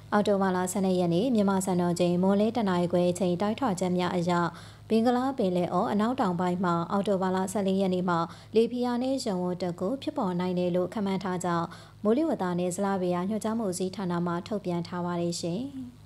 အော်တိုဘာလ12ရက်နေ့မြန်မာစံတော်ချိန်မွန်လေးတနင်္ဂနွေချိန်တိုက်ထွာချက်များအရဘင်္ဂလားပင်လယ်အော်အနောက်တောင်ပိုင်းမှာအော်တိုဘာလ14ရက်နေ့မှာလေပြင်းနဲ့ရုံဝတက်ကိုဖြစ်ပေါ်နိုင်တယ်လို့ခန့်မှန်းထားကြောင်းမိုးလေဝသနဲ့ဇလဗေယညွှန်ကြားမှုဦးစီးဌာနမှထုတ်ပြန်ထားပါတယ်ရှင်။